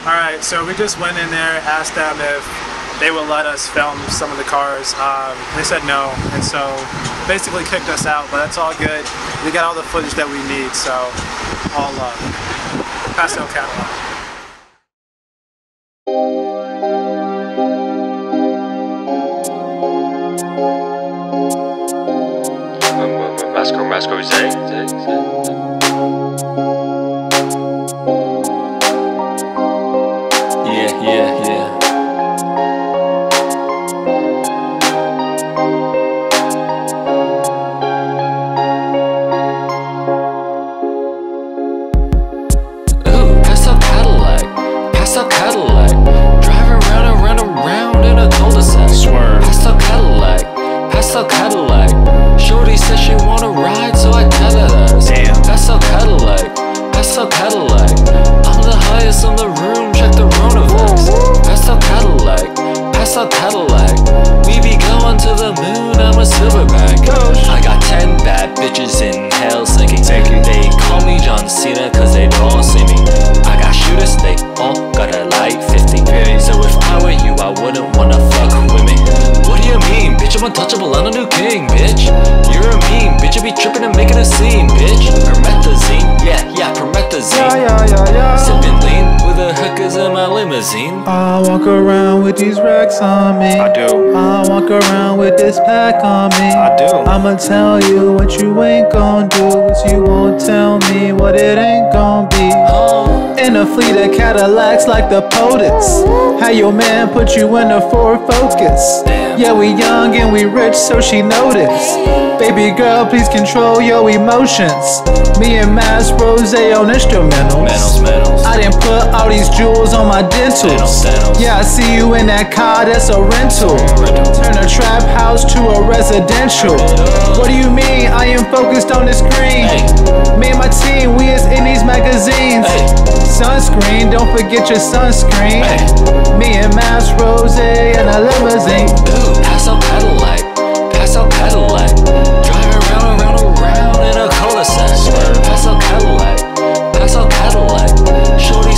Alright, so we just went in there, asked them if they would let us film some of the cars. They said no, and so basically kicked us out, but that's all good. We got all the footage that we need, so all love. Pastel Cadillac. Masco Zay. Yeah. Ooh, pastel Cadillac, driving around in a cul-de-sac. Swerve. Pastel Cadillac. Shorty says she wanna ride, so I tell her that. Damn. Pastel Cadillac. I'm the highest in the room, check the Ronovax. Pastel Cadillac. We be going to the moon, I'm a silverback. I got 10 bad bitches in Helsinki. They call me John Cena cause they don't see me. I got shooters, they all got a light 50. So if I were you, I wouldn't wanna fuck with me. What do you mean, bitch? I'm untouchable, I'm a new king, bitch. You're a meme, bitch, you be tripping and making a scene, bitch. Promethazine, yeah, promethazine. Yeah. Sipping lean with the hookers in my limousine. I walk around with these racks on me. I do. I walk around with this pack on me. I do. I'ma tell you what you ain't gon' do, but you won't tell me what it ain't gon' be. In a fleet of Cadillacs like the POTUS. How your man put you in a Ford Focus. Yeah, we young and we rich, so she noticed. Baby girl, please control your emotions. Me and Mass Rose on instrumentals. I didn't put all these jewels on my dentals. Yeah, I see you in that car, that's a rental. Turn a trap house to a residential. What do you mean? I am focused on the screen. Me and my team, we is in these magazines. Sunscreen, don't forget your sunscreen. Me and Mass Rose in a limousine. Ooh, pastel Cadillac, driving around in a cul-de-sac. Pastel Cadillac, shorty